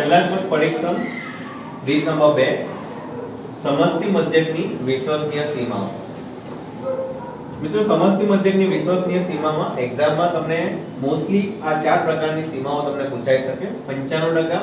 ચલનાત્મક પરીક્ષણ રીત નંબર 2 સમસ્તી મધ્યકની વિશ્વસનીય સીમાઓ। મિત્રો સમસ્તી મધ્યકની વિશ્વસનીય સીમામાં એક્ઝામમાં તમને મોસ્ટલી આ ચાર પ્રકારની સીમાઓ તમને પૂછાઈ શકે 95%,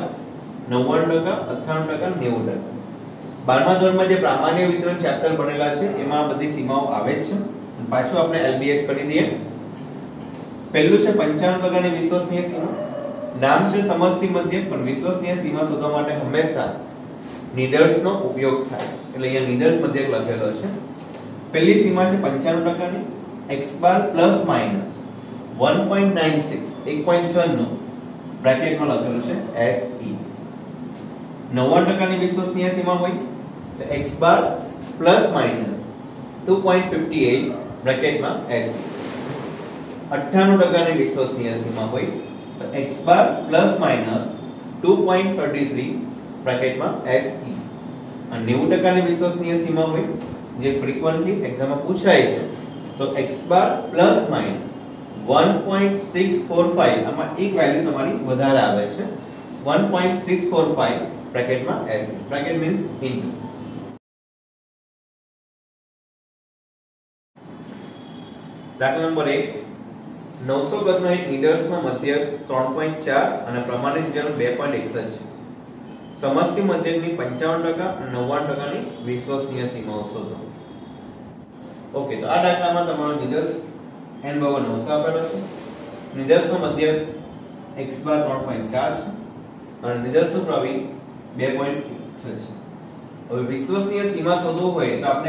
99%, 98%, 90%। 12મા ધોરણમાં જે પ્રામાણ્ય વિતરણ ચેપ્ટર ભણેલા છે એમાં આ બધી સીમાઓ આવે છે। પાછું આપણે LBH કરી દઈએ। પહેલું છે 95% ની વિશ્વસનીય સીમા। નામ છે સમસ્તી મધ્યક, પણ વિશ્વસનીય સીમા શોધવા માટે હંમેશા નિદર્શનો ઉપયોગ થાય, એટલે અહીંયા નિદર્શ મધ્યક લખેલો છે। પહેલી સીમા છે 95% ની, x બાર પ્લસ માઈનસ 1.96 1.96 બ્રેકેટમાં લખેલું છે SE। 99% ની વિશ્વસનીય સીમા હોય તો x બાર પ્લસ માઈનસ 2.58 બ્રેકેટમાં SE। 98% ની વિશ્વસનીય સીમા હોય તો x બાર પ્લસ માઈનસ 2.33 બ્રેકેટમાં SE। અને 90% ની વિશ્વસનીય સીમા હોય જે ફ્રીક્વન્ટલી એક્ઝામમાં પૂછાય છે તો x બાર પ્લસ માઈનસ 1.645, આમાં એક વેલ્યુ તમારી વધારે આવે છે 1.645 બ્રેકેટમાં SE। Bracket means into. દાખલા નંબર 1, 900 ગજનો એક નિદર્શનો મધ્યક 3.4 અને પ્રમાણિત વિતરણ 2.61 છે। સમસ્તી મધ્યકની 55% અને 99% ની વિશ્વસનીય સીમાઓ શોધો। ઓકે, તો આ દાખલામાં તમારો નિદર્શ n બરાબર 900 આપેલો છે। નિદર્શનો મધ્યક x બાર 3.4 છે અને નિદર્શનું પ્રવિ 2.61 છે। હવે વિશ્વસનીય સીમા શોધવું હોય તો આપણે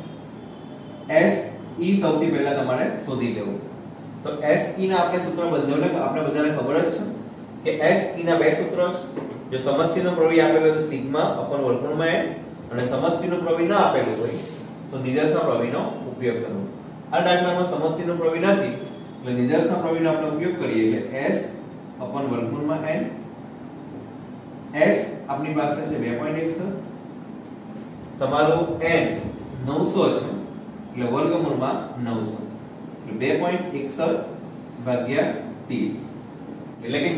SE સૌથી પહેલા તમારે શોધી લેવું। તો SE ના આપણે સૂત્ર બંધાવને આપણે બધાને ખબર જ છે કે SE ના બે સૂત્ર છે। જો સમસ્તીનો પ્રવિ આપેલો તો સિગ્મા અપન વર્ગમૂળમાં n, અને સમસ્તીનો પ્રવિ ના આપેલું હોય તો નિદર્શના પ્રવિનો ઉપયોગ કરવો। આ દાખલામાં સમસ્તીનો પ્રવિ નથી એટલે નિદર્શના પ્રવિનો આપણે ઉપયોગ કરીએ એટલે s અપન વર્ગમૂળમાં n, s આપણી પાસે છે 2.61, તમારું n 900 છે એટલે વર્ગમૂળમાં 900 એટલે 2.61 ભાગ્યા 30 એટલે કે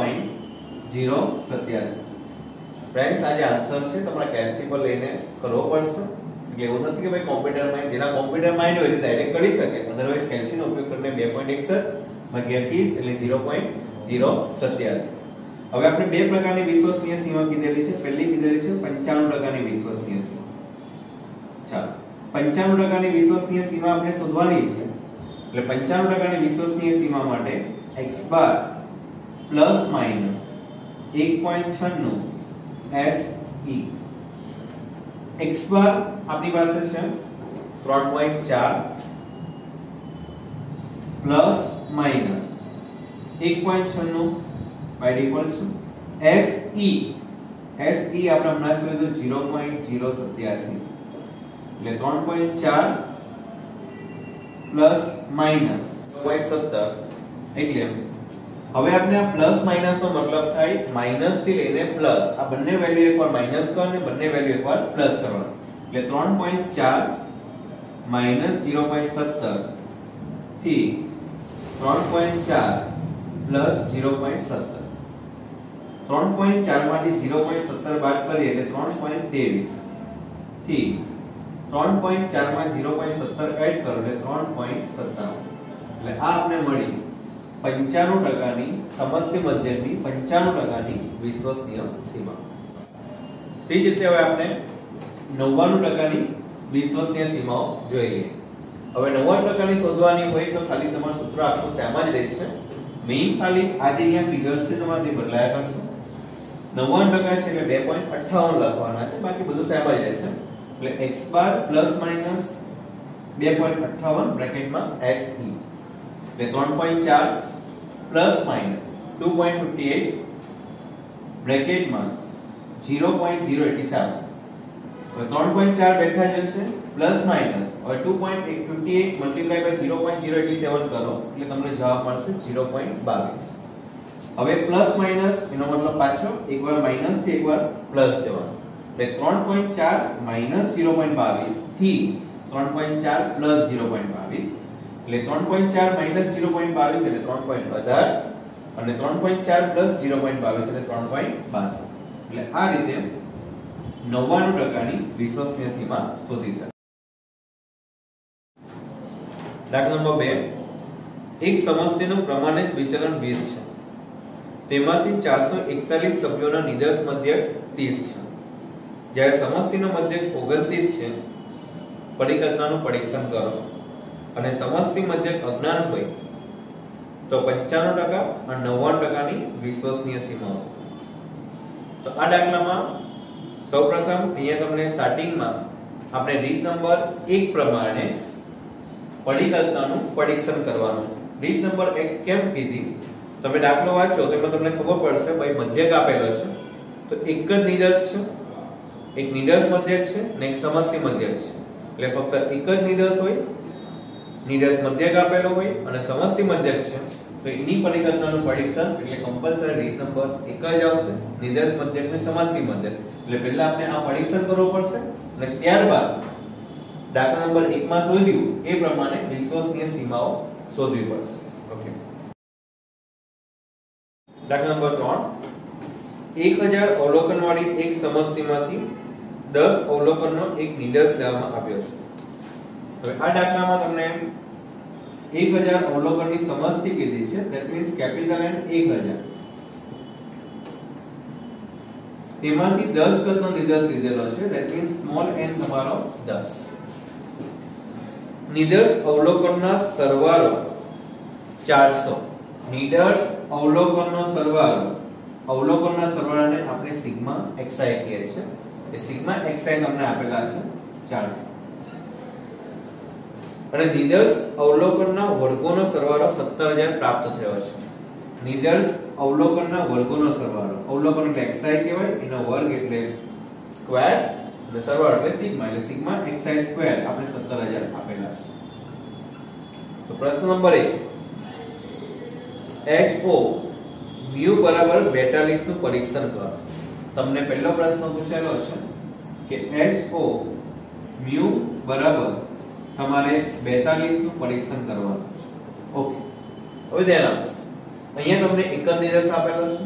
0.087। ફ્રેન્ડ્સ આ જે આન્સર છે તમારે કેલ્સી પર લઈને કરવો પડશે, એટલે એવું નથી કે ભાઈ કોમ્પ્યુટર માઇન્ડ, જેના કોમ્પ્યુટર માઇન્ડ હોય તે ડાયરેક્ટ કરી શકે, અધરવાઇઝ કેલ્સી નો ઉપયોગ કરીને 2.61 ભાગ્યા 30 એટલે 0.087। હવે આપણે બે પ્રકારની વિશ્વસનીય સીમા કીધેલી છે। પહેલી કીધેલી છે 95% ની વિશ્વસનીય સીમા। ચાલો 95% ની વિશ્વસનીય સીમા આપણે શોધવાની છે, એટલે 95% ની વિશ્વસનીય સીમા માટે x bar plus minus 1.96 SE। x bar આપણી પાસે છે 3.4 પ્લસ માઈનસ 1.96 બાય ડિફોલ્ટ છે। SE આપણે હમણાં શોધ્યું 0.087 એટલે 3.4 પ્લસ માઈનસ 0.17 એટલે હવે આપણે આ પ્લસ માઈનસ નો મતલબ થાય માઈનસ થી લઈને પ્લસ, આ બંને વેલ્યુ એકવાર માઈનસ કરો અને બંને વેલ્યુ એકવાર પ્લસ કરવાના, એટલે 3.4 માઈનસ 0.17 થી 3.4 પ્લસ 0.17। 3.4 માંથી 0.17 બાદ કરીએ એટલે 3.23 થી 3.4 માં 0.17 એડ કરો એટલે 3.57, એટલે આ આપણે મળી 95% ની સમસ્તી મધ્યકની 95% ની વિશ્વસનીય સીમા। તે જ રીતે હવે આપણે 99% ની વિશ્વસનીય સીમાઓ જોઈ લઈએ। હવે 99% ની શોધવાની હોય તો ખાલી તમારું સૂત્ર આખું સેમ જ રહેશે, મેઈન ખાલી આજે અહીંયા ફિગર્સ છે તમારે તે બદલાયા કરશે। 99% છે એટલે 2.58 લખવાના છે, બાકી બધું સેમ જ રહેશે। એટલે x બાર પ્લસ માઈનસ 2.58 બ્રેકેટમાં SE એટલે 3.4 પ્લસ માઈનસ 2.58 બ્રેકેટમાં 0.087। હવે 3.4 બેઠા જશે પ્લસ માઈનસ, હવે 2.58 મલ્ટીપ્લાય બાય 0.087 કરો એટલે તમને જવાબ મળશે 0.22। હવે પ્લસ માઈનસ એનો મતલબ પાછો એકવાર માઈનસ થી એકવાર પ્લસ જવાનું, એટલે 3.4 માઈનસ 0.22 થી 3.4 પ્લસ 0.22 એટલે 3.4 માઈનસ 0.22 એટલે 3.18 અને 3.4 પ્લસ 0.22 એટલે 3.62। એટલે આ રીતે 99% ની વિશ્વસનીય સીમા શોધી શકાય. દાખલા નંબર 2, એક સમષ્ટિનું પ્રમાણિત વિચલન 20 છે. તેમાંથી 441 સભ્યોના નિદર્શ મધ્યક 30 છે. જ્યારે સમષ્ટિનો મધ્યક 29 છે, પરિકલ્પનાનું પરીક્ષણ કરો અને સમષ્ટિ મધ્યક અજ્ઞાત હોય તો 95% અને 99% ની વિશ્વસનીય સીમાઓ. તો આ દાખલામાં સૌપ્રથમ અહીંયા તમને સ્ટાર્ટિંગમાં આપણે રીત નંબર 1 પ્રમાણે પરિકલ્પનાનું પરીક્ષણ કરવાનું છે. રીત નંબર 1 કેમ કીધી? તમે દાખલો વાંચો તો એમાં તમને ખબર પડશે ભાઈ મધ્યક આપેલો છે તો એક જ નિદર્શ છે, એક નિદર્શ મધ્યક છે અને એક સમષ્ટિ મધ્યક છે. એટલે ફક્ત એક જ નિદર્શ હોય, નિદર્શ મધ્યક આપેલો હોય અને સમષ્ટિ મધ્યક છે તો એની પરિકલ્પનાનું પરીક્ષણ એટલે કમ્પલસરી રીત નંબર 1 જ આવશે, નિદર્શ મધ્યક ને સમષ્ટિ મધ્યક. એટલે પહેલા આપણે આ પરીક્ષણ કરવું પડશે અને ત્યારબાદ દાખલા નંબર 1 માં શોધ્યું એ પ્રમાણે વિશ્વસનીય સીમાઓ શોધવી પડશે. ઓકે. દાખલા નંબર 3, 1000 અવલોકન વાળી એક સમષ્ટિમાંથી 10 અવલોકનનો એક નિદર્શ લેવામાં આવ્યો છે. હવે આ દાખલામાં તમને 1000 અવલોકનની સમષ્ટિ કીધી છે, ધેટ મીન્સ કેપિટલ N 1000. તેમાંથી 10 કદનો નિદર્શ લીધેલો છે, ધેટ મીન્સ સ્મોલ n તમારો 10. નિદર્શ અવલોકનના સરવાળો 400. નિદર્શ અવલોકનનો સરવાળો, અવલોકનના સરવાળાને આપણે સિગ્મા xi કહીએ છીએ. એ સિગ્મા xi તમને આપેલા છે 400. અને નિદર્શ અવલોકનના વર્ગોનો સરવાળો 17000 પ્રાપ્ત થયો છે. નિદર્શ અવલોકનના વર્ગોનો સરવાળો, અવલોકન એટલે xi કહેવાય, એનો વર્ગ એટલે સ્ક્વેર અને સરવાળો એટલે સિગ્મા, એટલે સિગ્મા xi સ્ક્વેર આપણે 17000 આપેલા છે. તો પ્રશ્ન નંબર 1, HO mu બરાબર 42 નું પરીક્ષણ કરો. તમને પહેલો પ્રશ્ન પૂછેલો છે કે HO mu બરાબર તમારે 42 નું પરીક્ષણ કરવાનું છે. ઓકે. હવે ધ્યાન આપજો. અહીંયા તમને એક જ નિદર્શ આપેલો છે,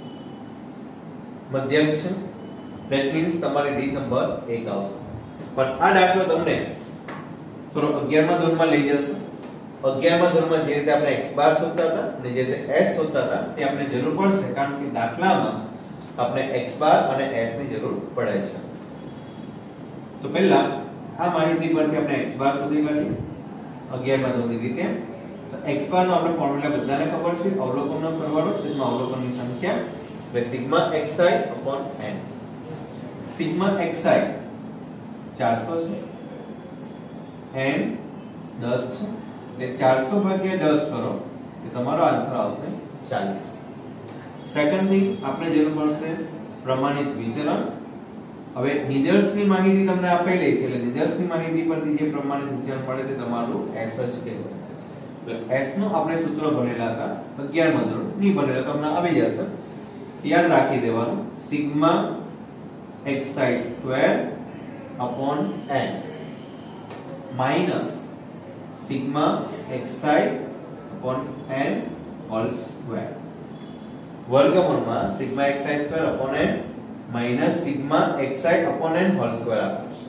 મધ્યક છે, ધેટ મીન્સ તમારી રીત નંબર 1 આવશે. પણ આ દાખલો તમને થોડો 11મા ધોરણમાં લઈ જશે. 11મા ધોરણમાં જે રીતે આપણે x બાર શોધતા હતા અને જે રીતે s શોધતા હતા તે આપણે જરૂર પડશે, કારણ કે દાખલામાં આપણે x બાર અને s ની જરૂર પડે છે. તો પહેલા આ માહિતી પરથી આપણે x બાર શોધી કાઢીએ 11મા ધોરણની રીતે. તો x બાર નો આપણે ફોર્મ્યુલા બધાને ખબર છે, અવલોકનનો સરવાળો છેદમાં અવલોકનની સંખ્યા એટલે sigma xi n. Sigma xi 400 છે, n 10 છે, એટલે 400 ભાગ્યા 10 કરો એટલે તમારો આન્સર આવશે 40. સેકન્ડ થિંગ આપણે જરૂર પડશે પ્રમાણિત વિચલન. હવે નિદર્શની માહિતી તમને આપેલી છે એટલે નિદર્શની માહિતી પરથી જે પ્રમાણિત વિચલન મળે તે તમારું s જ કહેવાય. એટલે s નું આપણે સૂત્ર ભણેલા હતા 11મા ધોરણ ની ભણેલા તમને આવી જશે. યાદ રાખી દેવાનું sigma xi square upon n minus sigma xi upon n whole square. વર્ગમૂળમાં sigma xi square upon n minus sigma xi upon n whole square આપશે.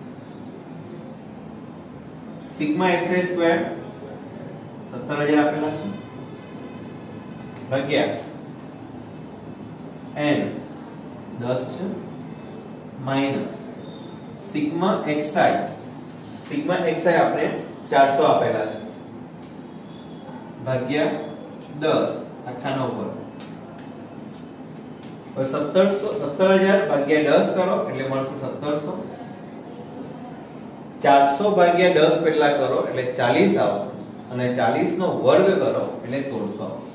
સિગ્મા xi સ્ક્વેર 17000 આપેલા છે ભાગ્યા n 10 છે માઈનસ સિગ્મા xi આપણે 400 આપેલા છે ભાગ્યા 10 આખાનો ઉપર. હવે 17000 ભાગ્યા 10 કરો એટલે મળશે 1700. 400 ભાગ્યા 10 પેલા કરો એટલે 40 આવશે અને 40 નો વર્ગ કરો એટલે 1600 આવશે.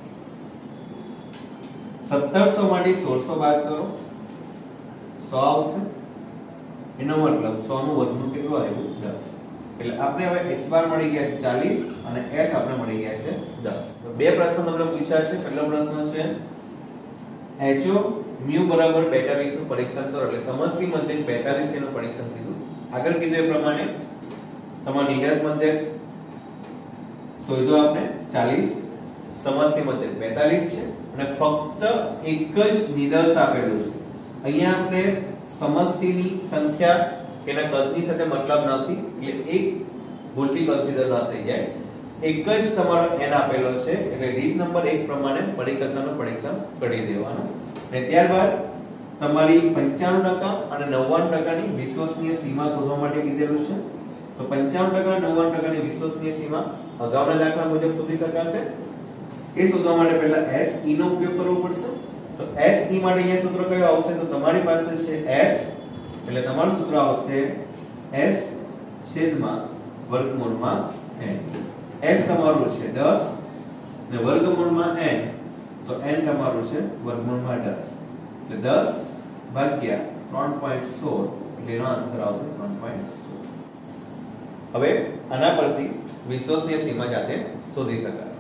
1700 માંથી 1600 બાદ કરો 100 આવશે. એનો મતલબ 100 નું વર્ગમૂળ કેટલું આવ્યું? 10. એટલે આપણે હવે x બાર મળી ગયા છે 40 અને s આપણે મળી ગયા છે 10. તો બે પ્રશ્ન તમને પૂછ્યા છે. પહેલો પ્રશ્ન છે HO mu બરાબર 42 નું પરીક્ષણ કરો. એટલે સમષ્ટિ મધ્યક 42 એનું પરીક્ષણ કીધું. આગળ કીધું એ પ્રમાણે તમારો નિદર્શ મધ્યક શોધો આપણે 40, સમષ્ટિ મધ્યક 42 છે અને ફક્ત એક જ નિદર્શ આપેલું છે. અહીંયા આપણે સમષ્ટિની સંખ્યા એના કદની સાથે મતલબ નથી, એટલે એક ભૂલથી કન્સિડર ન થઈ જાય. એક જ તમારો n આપેલો છે એટલે રીત નંબર 1 પ્રમાણે પરિકલ્પનાનું પરીક્ષણ કરી દેવાનું. અને ત્યારબાદ તમારી 95% અને 99% ની વિશ્વસનીય સીમા શોધવા માટે કીધેલું છે. તો 95% અને 99% ની વિશ્વસનીય સીમા અગાઉના દાખલા મુજબ શોધી શકાશે. એ શોધવા માટે પહેલા SE નો ઉપયોગ કરવો પડશે. તો SE માટે અહીંયા સૂત્ર કયું આવશે? તો તમારી પાસે છે S, એટલે તમારું સૂત્ર આવશે S છેદમાં વર્ગમૂળમાં n. S તમારું છે 10 ને વર્ગમૂળમાં n, તો n તમારું છે વર્ગમૂળમાં 10. એટલે 10 ભાગ્યા 3.16 એટલે એનો આન્સર આવશે 3.16. હવે આના પરથી વિશ્વસનીય સીમા જાતે શોધી શકાશે.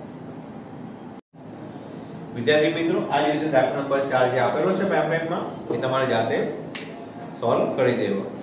વિદ્યાર્થી મિત્રો, આ જ રીતે દાખલા નંબર 4 જે આપેલો છે પેમ્પલેટમાં એ તમારે જાતે સોલ્વ કરી દેવો.